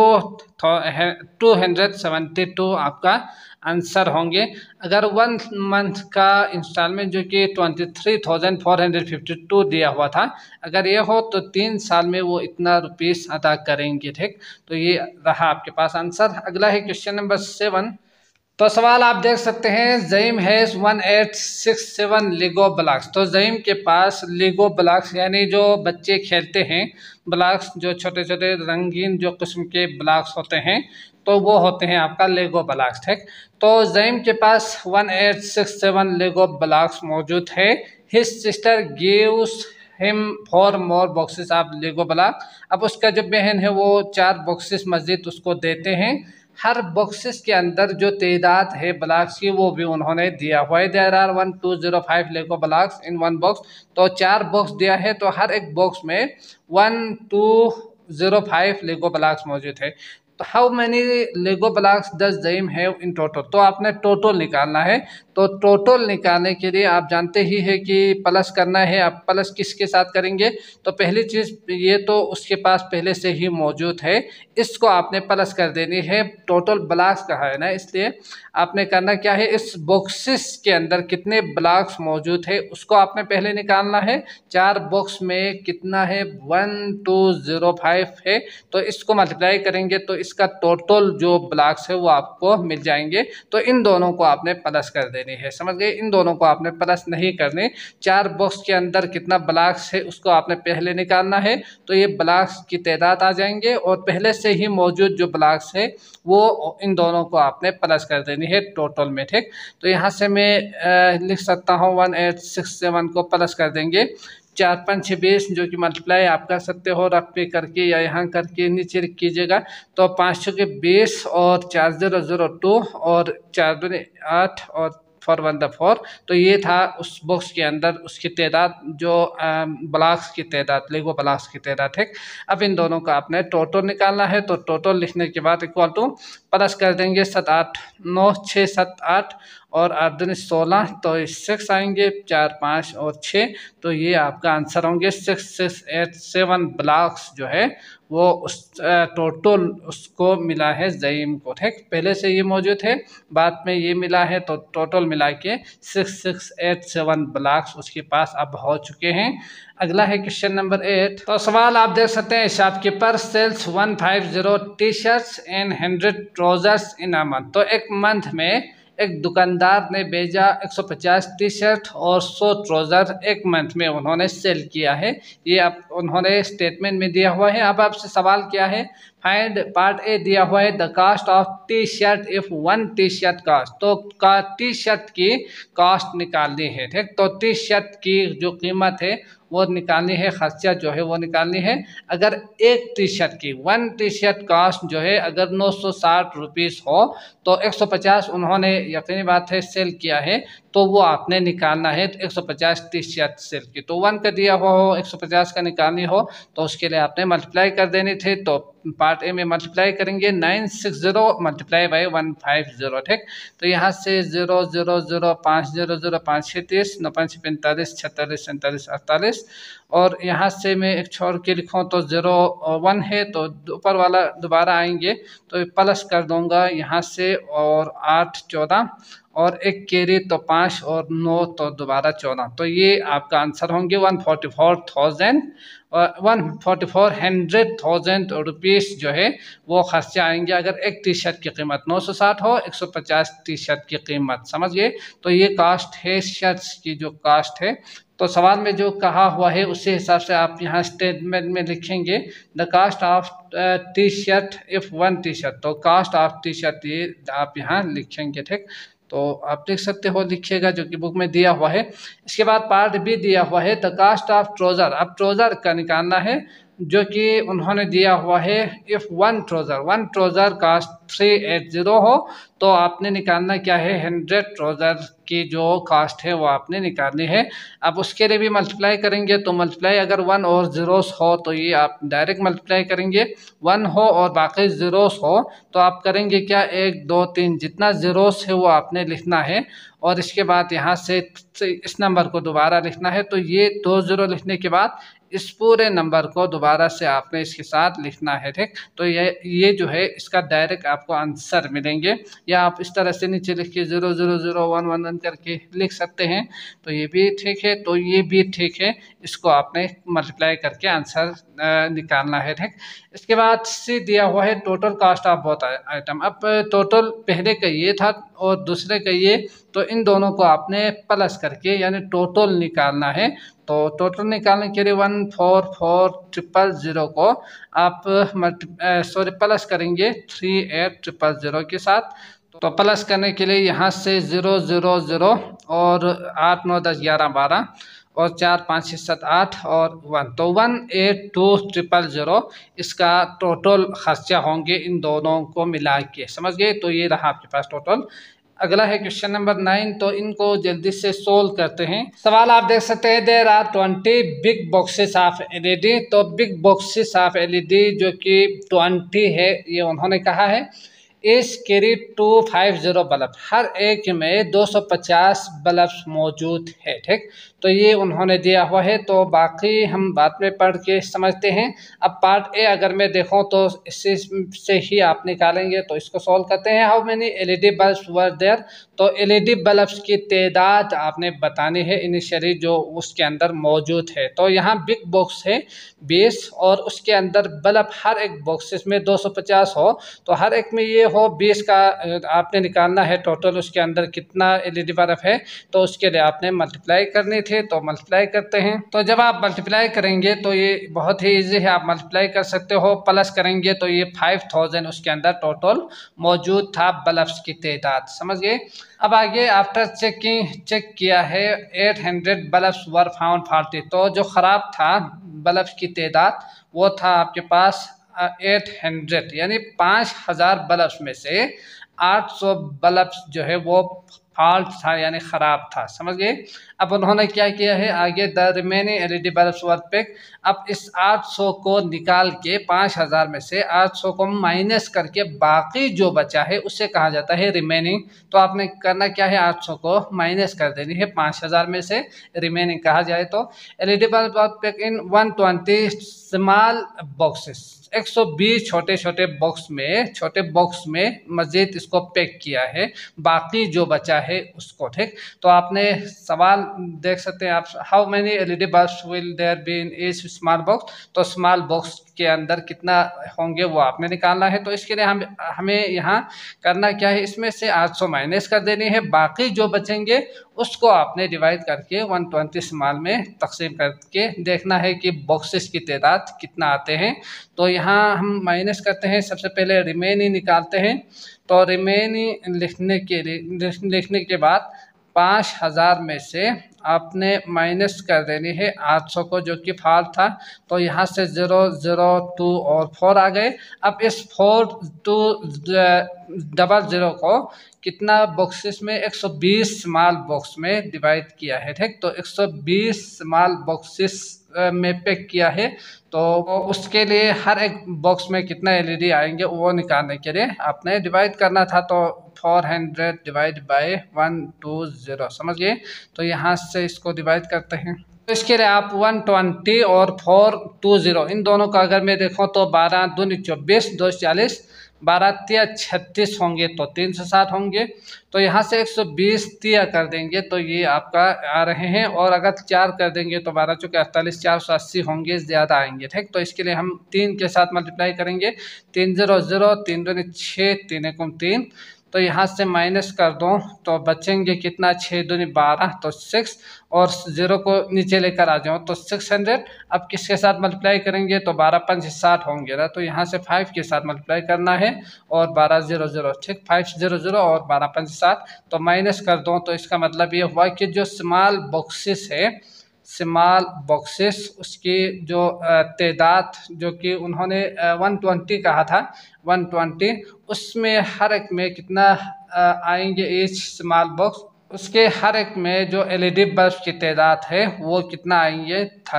Speaker 1: 272 आपका आंसर होंगे। अगर 1 मंथ का इंस्टॉलमेंट जो कि 23,452 दिया हुआ था, अगर ये हो तो 3 साल में वो इतना रुपीस अदा करेंगे। ठीक, तो ये रहा आपके पास आंसर। अगला है क्वेश्चन नंबर 7। तो सवाल आप देख सकते हैं, ज़ईम हैज़ 1867 लेगो ब्लॉक्स। तो ज़ईम के पास लेगो ब्लॉक्स यानी जो बच्चे खेलते हैं ब्लॉक्स, जो छोटे छोटे रंगीन जो किस्म के ब्लॉक्स होते हैं, तो वो होते हैं आपका लेगो ब्लॉक्स। ठीक, तो ज़ईम के पास 1867 लेगो ब्लॉक्स मौजूद है। His sister gives him 4 more boxes of Lego block. अब उसका जो बहन है वो 4 बॉक्सेस मजीद उसको देते हैं। हर बॉक्सेस के अंदर जो तादाद है ब्लॉक्स की वो भी उन्होंने दिया हुआ है। There are 1205 Lego blocks in 1 box. तो 4 बॉक्स दिया है, तो हर एक बॉक्स में 1205 लेगो ब्लॉक्स मौजूद है। तो how many Lego blocks does Zaeem have in total. तो आपने टोटल निकालना है। तो टोटल निकालने के लिए आप जानते ही है कि प्लस करना है। आप प्लस किसके साथ करेंगे, तो पहली चीज़ ये तो उसके पास पहले से ही मौजूद है, इसको आपने प्लस कर देनी है। टोटल ब्लॉक्स कहा है ना, इसलिए आपने करना क्या है, इस बॉक्सेस के अंदर कितने ब्लॉक्स मौजूद है उसको आपने पहले निकालना है। 4 बॉक्स में कितना है, 1205 है, तो इसको मल्टीप्लाई करेंगे तो इसका टोटल जो ब्लॉक्स है वो आपको मिल जाएंगे। तो इन दोनों को आपने प्लस कर देनी है, समझ गए। इन दोनों को आपने प्लस नहीं करने। 4 बॉक्स के अंदर कितना ब्लॉक्स है उसको आपने पहले निकालना है, तो ये ब्लॉक्स की तादाद आ जाएंगे, और पहले से ही मौजूद जो ब्लॉक्स है वो इन दोनों को आपने प्लस कर देनी है टोटल में। ठीक, तो यहाँ से मैं लिख सकता हूँ 1867 को प्लस कर देंगे, 4 5 20, जो कि मल्टीप्लाई आप कर सकते हो रफ पे करके या यहाँ करके नीचे कीजिएगा। तो 5 के 20 और 4002 और 4 दूनी 8 और 4 1 4। तो ये था उस बॉक्स के अंदर उसकी तादाद, जो ब्लॉक्स की तादाद, लेगो ब्लॉक्स की तादाद। ठीक, अब इन दोनों का आपने टोटल निकालना है। तो टोटल लिखने के बाद इक्वल टू प्लस कर देंगे 7 8 9 6 7 8 और 8 दूनी 16, तो 6 आएंगे, 4 5 और 6, तो ये आपका आंसर होंगे। 6687 ब्लॉक्स जो है वो उस टोटल उसको मिला है ज़ईम को। ठीक, पहले से ये मौजूद है, बाद में ये मिला है, तो टोटल मिला के 6687 ब्लॉक्स उसके पास अब हो चुके हैं। अगला है क्वेश्चन नंबर 8। तो सवाल आप देख सकते हैं, shopkeeper sells 150 T shirts and 100 trousers in a month. तो एक मंथ में एक दुकानदार ने भेजा 150 टी शर्ट और 100 ट्राउज़र एक मंथ में उन्होंने सेल किया है। ये अब उन्होंने स्टेटमेंट में दिया हुआ है। अब आपसे सवाल क्या है, फाइंड पार्ट ए दिया हुआ है the cost of T shirt if one T shirt cost, तो का टी शर्ट की कास्ट निकालनी है। ठीक, तो टी शर्ट की जो कीमत है वो निकालनी है, खर्चा जो है वो निकालनी है। अगर एक टी शर्ट की वन टी शर्ट कास्ट जो है अगर 960 रुपीज़ हो तो 150 उन्होंने यकीनी बात है सेल किया है, तो वो आपने निकालना है 150 टी शर्ट सेल की। तो 1 का दिया हुआ हो 150 का निकालनी हो तो उसके लिए आपने मल्टीप्लाई कर देने थे। तो पार्ट ए में मल्टीप्लाई करेंगे 960 मल्टीप्लाई बाई 150। ठीक, तो यहाँ से 0 0 0 5 0 0 5 36 9 5 45 46 47 48 और यहाँ से मैं एक छोड़ के लिखूँ तो 0 1 है तो ऊपर वाला दोबारा आएंगे तो प्लस कर दूंगा यहाँ से और 8 14 और एक कैरी तो 5 और 9 तो दोबारा 14। तो ये आपका आंसर होंगे 144,000 और 144,000 रुपीज़ जो है वो खर्चे आएंगे अगर एक टी शर्ट की कीमत 960 हो 150 टी शर्ट की कीमत। समझिए, तो ये कास्ट है शर्ट्स की जो कास्ट है। तो सवाल में जो कहा हुआ है उसी हिसाब से आप यहाँ स्टेटमेंट में लिखेंगे the cost of T shirt if one T shirt, तो कास्ट ऑफ टी शर्ट ये आप यहाँ लिखेंगे। ठीक, तो आप देख सकते हो लिखिएगा जो कि बुक में दिया हुआ है। इसके बाद पार्ट बी दिया हुआ है द कास्ट ऑफ ट्राउज़र। अब ट्राउज़र का निकालना है जो कि उन्होंने दिया हुआ है इफ़ वन ट्राउज़र कास्ट 380 हो तो आपने निकालना क्या है 100 ट्राउज़र की जो कास्ट है वो आपने निकालनी है। अब उसके लिए भी मल्टीप्लाई करेंगे तो मल्टीप्लाई अगर 1 और ज़ीरोस हो तो ये आप डायरेक्ट मल्टीप्लाई करेंगे, 1 हो और बाकी ज़ीरोस हो तो आप करेंगे क्या 1 2 3 जितना ज़ीरोस है वो आपने लिखना है और इसके बाद यहाँ से इस नंबर को दोबारा लिखना है। तो ये 2 ज़ीरो लिखने के बाद इस पूरे नंबर को दोबारा से आपने इसके साथ लिखना है। ठीक, तो ये जो है इसका डायरेक्ट आपको आंसर मिलेंगे या आप इस तरह से नीचे लिख के 0 0 0 1 1 1 करके लिख सकते हैं। तो ये भी ठीक है, तो ये भी ठीक है, इसको आपने मल्टीप्लाई करके आंसर निकालना है। ठीक, इसके बाद सी दिया हुआ है total cost of both item. अब टोटल पहले का ये था और दूसरे का ये, तो इन दोनों को आपने प्लस करके यानी टोटल निकालना है। तो टोटल निकालने के लिए 144,000 को आप प्लस करेंगे 38,000 के साथ। तो प्लस करने के लिए यहाँ से 0 0 0 और 8 9 10 11 12 और 4 5 6 7 8 और 1, तो 182,000 इसका टोटल खर्चा होंगे इन दोनों को मिला के। समझ गए, तो ये रहा आपके पास टोटल। अगला है क्वेश्चन नंबर 9, तो इनको जल्दी से सोल्व करते हैं। सवाल आप देख सकते हैं there are 20 big boxes of LED. तो बिग बॉक्सेस ऑफ एलईडी जो कि 20 है ये उन्होंने कहा है इस कैरी 250 बल्ब, हर एक में 250 बल्ब मौजूद है। ठीक, तो ये उन्होंने दिया हुआ है, तो बाकी हम बाद में पढ़ के समझते हैं। अब पार्ट ए अगर मैं देखूं तो इसी से ही आप निकालेंगे, तो इसको सॉल्व करते हैं। How many LED bulbs were there, तो एलईडी बल्ब्स की तादाद आपने बतानी है इनिशियली जो उसके अंदर मौजूद है। तो यहाँ बिग बॉक्स है 20 और उसके अंदर बल्ब हर एक बॉक्सेस में 250 हो, तो हर एक में ये हो 20 का आपने निकालना है टोटल उसके अंदर कितना एलईडी बल्ब है। तो उसके लिए आपने मल्टीप्लाई करनी थे, तो मल्टीप्लाई करते हैं। तो जब आप मल्टीप्लाई करेंगे तो ये बहुत ही इजी है, आप मल्टीप्लाई कर सकते हो। प्लस करेंगे तो ये 5000 उसके अंदर टोटल मौजूद था बल्ब्स की तादाद। समझ गए। अब आगे आफ्टर चेक किया है 800 बल्ब्स वर फाउंड फॉल्टी, तो जो ख़राब था बल्ब्स की तादाद वो था आपके पास 800 यानी 5000 बल्ब्स में से 800 बल्ब्स जो है वो फॉल्ट था यानी ख़राब था। समझ गए। अब उन्होंने क्या किया है आगे the remaining LED bulbs were pick. अब इस 800 को निकाल के 5000 में से 800 को माइनस करके बाकी जो बचा है उसे कहा जाता है रिमेनिंग। तो आपने करना क्या है 800 को माइनस कर देनी है 5000 में से रिमेनिंग कहा जाए तो। LED bulb were pick in 120 small boxes, 120 छोटे बॉक्स में मजीद इसको पैक किया है, बाकी जो बचा है उसको। ठीक, तो आपने सवाल देख सकते हैं आप how many LED bulbs will there be in each small box, तो स्मॉल बॉक्स के अंदर कितना होंगे वो आपने निकालना है। तो इसके लिए हमें यहाँ करना क्या है, इसमें से 800 माइनस कर देनी है, बाकी जो बचेंगे उसको आपने डिवाइड करके 120 स्मॉल में तकसीम करके देखना है कि बॉक्सेस की तादाद कितना आते हैं। तो यहाँ हम माइनस करते हैं, सबसे पहले रिमेनिंग निकालते हैं। तो रिमेनिंग लिखने के बाद 5000 में से आपने माइनस कर देनी है 800 को, जो कि फॉल्ट था। तो यहाँ से 0 0 2 और 4 आ गए। अब इस 4 2 00 को कितना बॉक्सेस में 120 स्मॉल बॉक्स में डिवाइड किया है, ठीक। तो 120 स्मॉल बॉक्सेस में पैक किया है। तो उसके लिए हर एक बॉक्स में कितना एलईडी आएंगे वो निकालने के लिए आपने डिवाइड करना था। तो 400 डिवाइड बाय 120, समझ गए। तो यहाँ से इसको डिवाइड करते हैं। तो इसके लिए आप 120 और 420 इन दोनों का अगर मैं देखूँ तो 12 दूनी 24, 2 40, 12 तिया 36 होंगे, तो 360 होंगे। तो यहाँ से 120 तिया कर देंगे तो ये आपका आ रहे हैं, और अगर 4 कर देंगे तो 12 चौके 48, 480 होंगे, ज़्यादा आएंगे, ठीक। तो इसके लिए हम 3 के साथ मल्टीप्लाई करेंगे। 3 0 0, 3 दूनी 6, 3 1 3। तो यहाँ से माइनस कर दो तो बचेंगे कितना, 6 दूनी 12, तो 6, और 0 को नीचे लेकर आ जाओ तो 600। अब किसके साथ मल्टीप्लाई करेंगे तो 12 5 60 होंगे ना। तो यहाँ से 5 के साथ मल्टीप्लाई करना है, और 12 0 0, ठीक। 5 0 0 और 12 5 60, तो माइनस कर दो। तो इसका मतलब ये हुआ कि जो स्मॉल बॉक्सेस है, स्मॉल बॉक्सेस उसकी जो तादाद जो कि उन्होंने 120 कहा था, 120, उसमें हर एक में कितना आएंगे ईच स्मॉल बॉक्स, उसके हर एक में जो एलईडी बल्ब की तादाद है वो कितना आएंगे,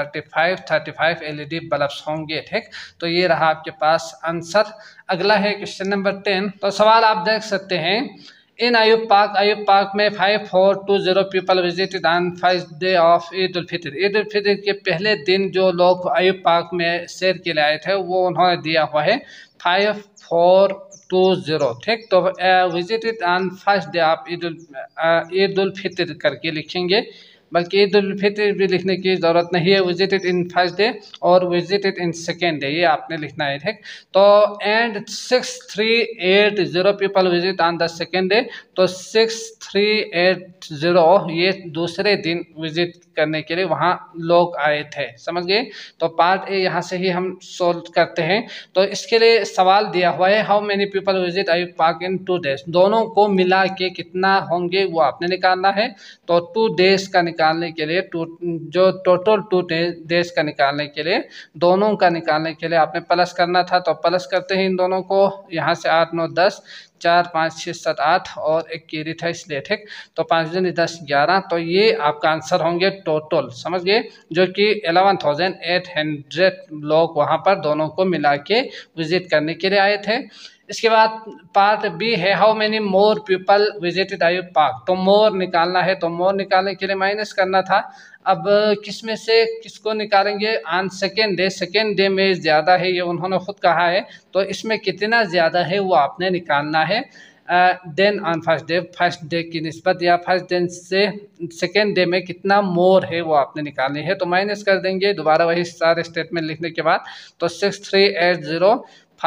Speaker 1: 35 एलईडी बल्ब होंगे, ठीक। तो ये रहा आपके पास आंसर। अगला है क्वेश्चन नंबर 10। तो सवाल आप देख सकते हैं, इन अयूब पार्क में 5420 people visited on first day of Eid ul Fitr. Eid ul Fitr के पहले दिन जो लोग अयूब पार्क में सैर के लिए आए थे वो उन्होंने दिया हुआ है 5420, ठीक। तो visited on first day of Eid ul Fitr करके लिखेंगे, बल्कि ईद उल फितर भी लिखने की ज़रूरत नहीं है। विजिटेड इन फर्स्ट डे और विजिटेड इन सेकेंड डे ये आपने लिखना है, ठीक। तो and 6380 people visit on the second day. तो 6380 ये दूसरे दिन विजिट करने के लिए वहाँ लोग आए थे, समझ गए। तो पार्ट ए यहाँ से ही हम सोल्व करते हैं। तो इसके लिए सवाल दिया हुआ है, how many people visit Ayub park in 2 days। दोनों को मिला के कितना होंगे वो आपने निकालना है। तो 2 days का निकालने के लिए जो टोटल 2 days का निकालने के लिए, दोनों का निकालने के लिए आपने प्लस करना था। तो प्लस करते हैं इन दोनों को, यहाँ से 8 9 10, 4 5 6 7 8 और एक कैरी था इसलिए, ठीक। तो 5 दूनी 10 11, तो ये आपका आंसर होंगे टोटल, समझ गए, जो कि 11,800 लोग वहाँ पर दोनों को मिला के विजिट करने के लिए आए थे। इसके बाद पार्ट बी है, how many more people visited Ayub park. तो मोर निकालना है, तो मोर निकालने के लिए माइनस करना था। अब किस में से किसको निकालेंगे, on second day, second day में ज़्यादा है ये उन्होंने खुद कहा है। तो इसमें कितना ज़्यादा है वो आपने निकालना है। देन ऑन फर्स्ट डे की निस्बत, या फर्स्ट डे से सेकेंड डे में कितना मोर है वो आपने निकालनी है। तो माइनस कर देंगे दोबारा वही सारे स्टेटमेंट लिखने के बाद। तो 6380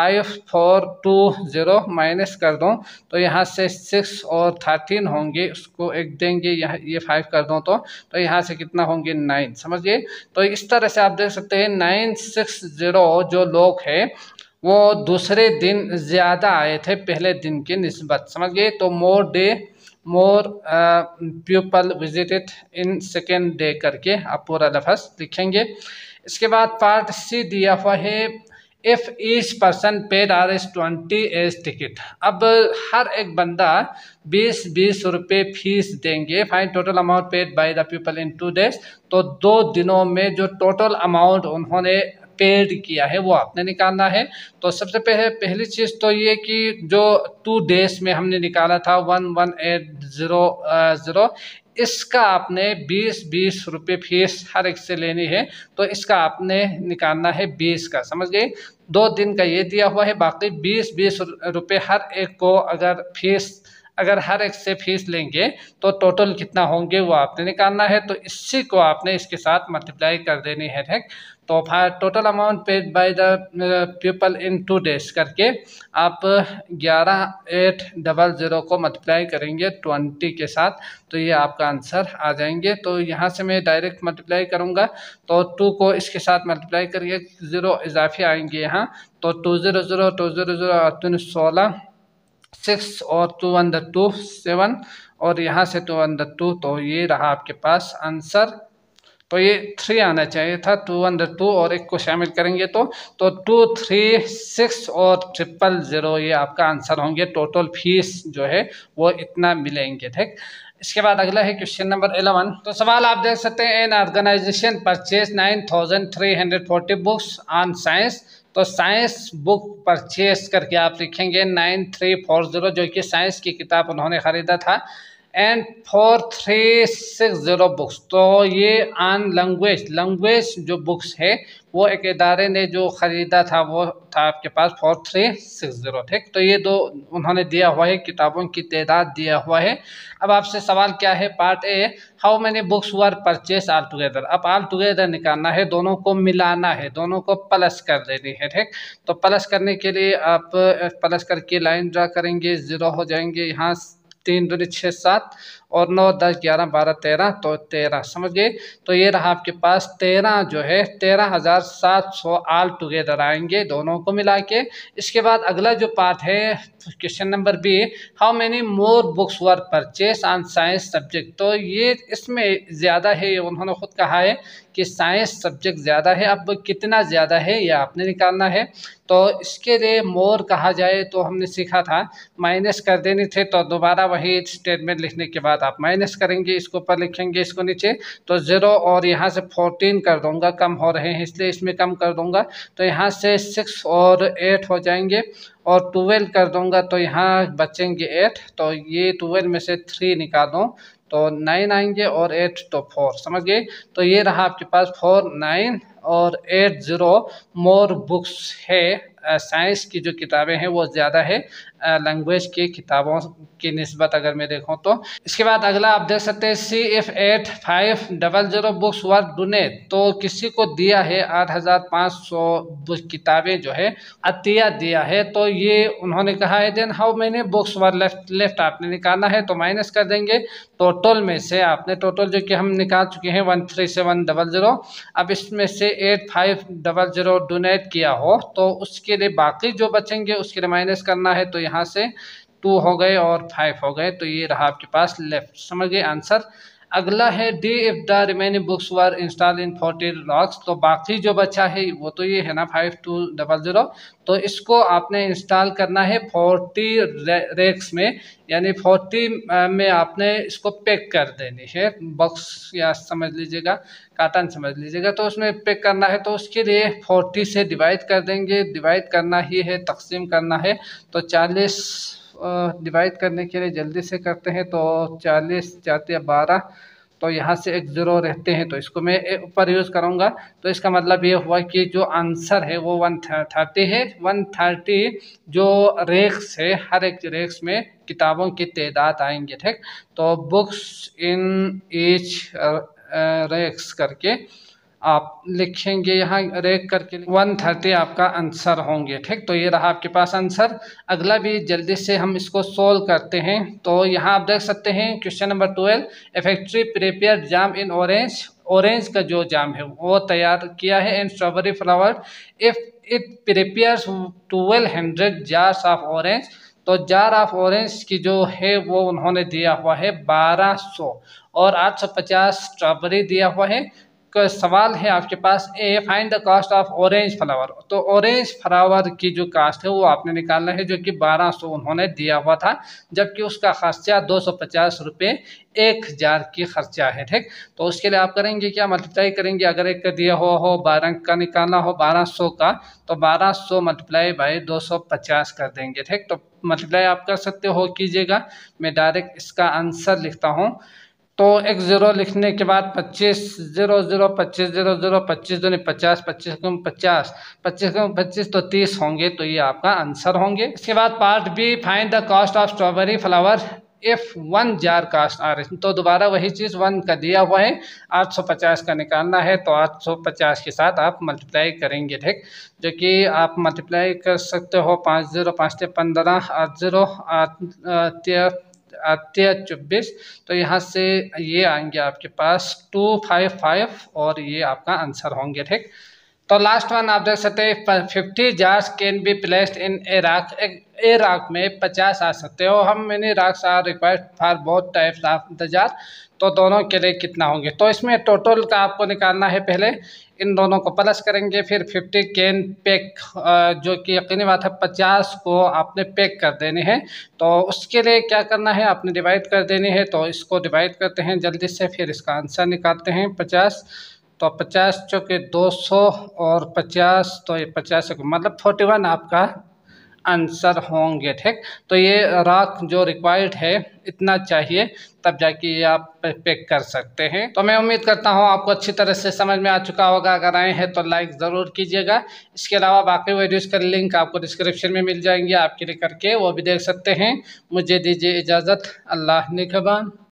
Speaker 1: 5420 माइनस कर दूँ तो यहाँ से 6 और 13 होंगे, उसको एक देंगे, यहाँ ये 5 कर दूँ तो यहाँ से कितना होंगे 9, समझ गए। तो इस तरह से आप देख सकते हैं 960 जो लोग हैं वो दूसरे दिन ज़्यादा आए थे पहले दिन की निस्बत, समझ गए। तो more people visited in second day करके आप पूरा लफ्ज़ लिखेंगे। इसके बाद पार्ट सी दिया हुआ है, if each person paid Rs20 as ticket. अब हर एक बंदा 20-20 रुपये फीस देंगे। Find total amount paid by the people in 2 days। तो 2 दिनों में जो टोटल अमाउंट उन्होंने पेड किया है वो आपने निकालना है। तो सबसे पहली चीज़ तो ये कि जो 2 days में हमने निकाला था 11800, इसका आपने 20-20 रुपये फीस हर एक से लेनी है। तो इसका आपने निकालना है 20 का, समझ गए। 2 दिन का ये दिया हुआ है, बाकी 20-20 रुपये हर एक को अगर फीस अगर हर एक से फीस लेंगे तो टोटल कितना होंगे वो आपने निकालना है। तो इसी को आपने इसके साथ मल्टीप्लाई कर देनी है, ठीक। तो total amount paid by the people in 2 days करके आप 11,800 को मल्टीप्लाई करेंगे 20 के साथ, तो ये आपका आंसर आ जाएंगे। तो यहाँ से मैं डायरेक्ट मल्टीप्लाई करूँगा, तो 2 को इसके साथ मल्टीप्लाई करिए, 0 इजाफी आएंगे यहाँ, तो 2 0 0 2 0 0 3 16 6 और 2 1 2 7 और यहाँ से 2 1 2, तो ये रहा आपके पास आंसर। तो ये 3 आना चाहिए था, 2 1 2 और 1 को शामिल करेंगे तो 2 3 6 और 000 ये आपका आंसर होंगे। टोटल फीस जो है वो इतना मिलेंगे, ठीक। इसके बाद अगला है क्वेश्चन नंबर 11। तो सवाल आप देख सकते हैं, an organisation purchase 9340 books on science. तो साइंस बुक परचेज करके आप लिखेंगे 9340, जो कि साइंस की किताब उन्होंने खरीदा था, एंड 4360 बुक्स। तो ये ऑन लैंग्वेज जो बुक्स है वो एक इदारे ने जो ख़रीदा था वो था आपके पास 4360, ठीक। तो ये दो उन्होंने दिया हुआ है, किताबों की तादाद दिया हुआ है। अब आपसे सवाल क्या है, part A, how many books were purchase all together. अब ऑल टुगेदर निकालना है, दोनों को मिलाना है, दोनों को प्लस कर देनी है, ठीक। तो प्लस करने के लिए आप प्लस करके लाइन ड्रा करेंगे, 0 हो जाएंगे, यहाँ 3 दूनी 6 7 और 9 10 11 12 13, तो 13 समझ गए। तो ये रहा आपके पास 13 जो है 13,700 ऑल टुगेदर आएंगे दोनों को मिला के। इसके बाद अगला जो पार्ट है question number B, how many more books were purchase on science subject. तो ये इसमें ज़्यादा है, उन्होंने खुद कहा है कि साइंस सब्जेक्ट ज़्यादा है। अब कितना ज़्यादा है ये आपने निकालना है। तो इसके लिए मोर कहा जाए तो हमने सीखा था माइनस कर देनी थे, तो दोबारा वही स्टेटमेंट लिखने के बाद आप माइनस करेंगे, इसको ऊपर लिखेंगे, इसको नीचे, तो 0 और यहाँ से 14 कर दूंगा, कम हो रहे हैं इसलिए इसमें कम कर दूंगा, तो यहाँ से 6 और 8 हो जाएंगे, और 12 कर दूंगा तो यहाँ बचेंगे 8, तो ये 12 में से 3 निकाल दूँ तो 9 आएंगे और 8 तो 4, समझ गए। तो ये रहा आपके पास 4 9 और 8 0 मोर बुक्स है। साइंस की जो किताबें हैं वो ज़्यादा है लैंग्वेज की किताबों की निस्बत अगर मैं देखूं तो। इसके बाद अगला आप देख सकते हैं, CF8500 बुक्स वर डोनेट। तो किसी को दिया है 8500 किताबें जो है अतिया दिया है, तो ये उन्होंने कहा है then how many books were left आपने निकालना है, तो माइनस कर देंगे टोटल में से। आपने टोटल जो कि हम निकाल चुके हैं 13700, अब इसमें से 8500 डोनेट किया हो तो उसके लिए बाकी जो बचेंगे उसके लिए माइनस करना है, तो यहाँ से 2 हो गए और 5 हो गए, तो ये रहा आपके पास लेफ्ट, समझ गए आंसर। अगला है D, if the remaining books were install in 40 locks. तो बाकी जो बचा है वो तो ये है ना 5200, तो इसको आपने इंस्टॉल करना है 40 रैक्स में, यानी 40 में आपने इसको पैक कर देनी है, बॉक्स या समझ लीजिएगा कार्टन समझ लीजिएगा, तो उसमें पैक करना है। तो उसके लिए 40 से डिवाइड कर देंगे, डिवाइड करना ही है, तकसीम करना है, तो 40 डिवाइड करने के लिए जल्दी से करते हैं, तो 40 जाते हैं 12, तो यहाँ से एक 0 रहते हैं, तो इसको मैं ऊपर यूज़ करूँगा, तो इसका मतलब ये हुआ कि जो आंसर है वो 130 है। 130 जो रेक्स है, हर एक रेक्स में किताबों की तादाद आएंगे, ठीक। तो बुक्स इन ईच रेक्स करके आप लिखेंगे, यहाँ रेक करके 130 आपका आंसर होंगे, ठीक। तो ये रहा आपके पास आंसर। अगला भी जल्दी से हम इसको सोल्व करते हैं। तो यहाँ आप देख सकते हैं question number 12, a factory prepare jam in orange का जो जाम है वो तैयार किया है, and strawberry flavour if it prepares 1200 jars of orange. तो जार ऑफ ऑरेंज की जो है वो उन्होंने दिया हुआ है 1200 और 850 स्ट्रॉबेरी दिया हुआ है। का सवाल है आपके पास, A find the cost of orange flavour. तो ऑरेंज फ्लावर की जो कास्ट है वो आपने निकालना है, जो कि 1200 उन्होंने दिया हुआ था, जबकि उसका खर्चा 250 रुपये 1000 की खर्चा है, ठीक। तो उसके लिए आप करेंगे क्या, मल्टीप्लाई करेंगे, अगर एक का दिया हुआ हो 12 का निकालना हो 1200 का, तो 1200 मल्टीप्लाई बाई 250 कर देंगे, ठीक। तो मल्टीप्लाई आप कर सकते हो, कीजिएगा, मैं डायरेक्ट इसका आंसर लिखता हूँ। तो एक 0 लिखने के बाद 25 0 0 25 0 0 25 दूनी 50 25 कम 50 25 कम 25 तो 30 होंगे, तो ये आपका आंसर होंगे। इसके बाद part B, find the cost of strawberry flavour if 1 jar cost are, तो दोबारा वही चीज़ 1 का दिया हुआ है, 850 का निकालना है, तो 850 के साथ आप मल्टीप्लाई करेंगे, ठीक। जो कि आप मल्टीप्लाई कर सकते हो, 5 0 5 15, 8 0 8 24, तो यहाँ से ये आएंगे आपके पास 255 और ये आपका आंसर होंगे, ठीक। तो लास्ट वन आप देख सकते हैं, 50 jars can be placed in a rack. A rack में 50 आ सकते हो हम, मैंने racks are required for both types of the jar, तो दोनों के लिए कितना होंगे। तो इसमें टोटल का आपको निकालना है, पहले इन दोनों को प्लस करेंगे, फिर 50 कैन पैक, जो कि यकीनी बात है 50 को आपने पैक कर देने हैं, तो उसके लिए क्या करना है, आपने डिवाइड कर देनी है। तो इसको डिवाइड करते हैं जल्दी से, फिर इसका आंसर निकालते हैं 50, तो 50 चौके 200 और 50, तो ये 50 मतलब 41 आपका आंसर होंगे, ठीक। तो ये राख जो रिक्वायर्ड है इतना चाहिए, तब जाके ये आप पैक कर सकते हैं। तो मैं उम्मीद करता हूँ आपको अच्छी तरह से समझ में आ चुका होगा। अगर आए हैं तो लाइक ज़रूर कीजिएगा। इसके अलावा बाकी वीडियोस का लिंक आपको डिस्क्रिप्शन में मिल जाएंगे, आप क्लिक करके वो भी देख सकते हैं। मुझे दीजिए इजाज़त, अल्लाह निगहबान।